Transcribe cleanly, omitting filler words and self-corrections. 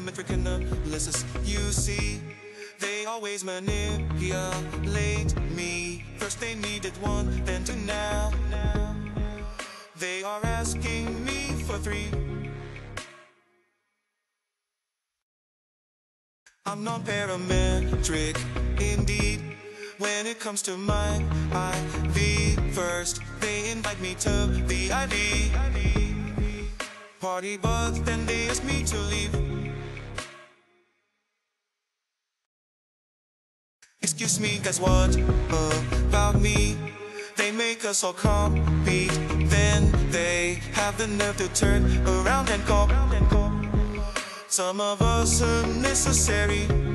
parametric analysis. You see, they always manipulate me. First they needed one, then two, now they are asking me for three. I'm non-parametric indeed. When it comes to my IV, first they invite me to the IV party, but then they ask me to leave. Excuse me, guys, what about me? They make us all compete, then they have the nerve to turn around and call some of us unnecessary.